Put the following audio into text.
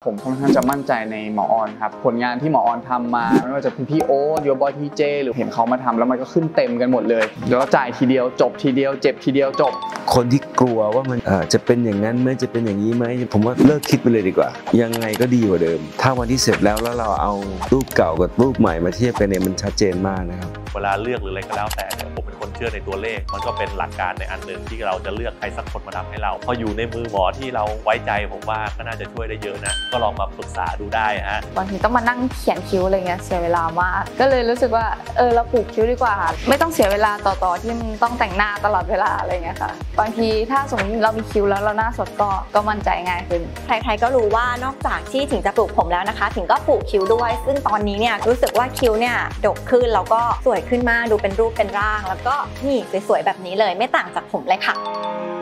ผมค่อนข้างจะมั่นใจในหมอออนครับผลงานที่หมอออนทำมาไม่ว่าจะพี่โอ๊ตโยบอยทีเจหรือเห็นเขามาทำแล้วมันก็ขึ้นเต็มกันหมดเลยแล้วจ่ายทีเดียวจบทีเดียวเจ็บทีเดียวจบคนที่กลัวว่ามันจะเป็นอย่างนั้นไหมจะเป็นอย่างนี้ไหมผมว่าเลิกคิดไปเลยดีกว่ายังไงก็ดีกว่าเดิมถ้าวันที่เสร็จแล้วเราเอารูปเก่ากับรูปใหม่มาเทียบกันเนี่ยมันชัดเจนมากนะครับเวลาเลือกหรืออะไรก็แล้วแต่เนี่ยผมเป็นคนเชื่อในตัวเลขมันก็เป็นหลักการในอันหนึ่งที่เราจะเลือกใครสักคนมาทำให้เราพออยู่ในมือหมอที่เราไว้ใจผมว่าก็น่าจะช่วยได้เยอะนะก็ลองมาปรึกษาดูได้ฮะบางทีต้องมานั่งเขียนคิ้วอะไรเงี้ยเสียเวลามากก็เลยรู้สึกว่าเราปลูกคิ้วดีกว่าไม่ต้องเสียเวลาต่อที่ต้องแต่งหน้าตลอดเวลาอะไรเงี้ยค่ะบางทีถ้าสมมติเรามีคิ้วแล้วเราหน้าสดก็มั่นใจง่ายขึ้นใครๆก็รู้ว่านอกจากที่ถึงจะปลูกผมแล้วนะคะถึงก็ปลูกคิ้วด้วยซึ่งตอนนี้เนี่ยรู้สึกว่าคิ้วเนี่ยดกขึ้นแล้วก็สวยขึ้นมากดูเป็นรูปเป็นร่างแล้วก็นี่สวยๆแบบนี้เลยไม่ต่างจากผมเลยค่ะ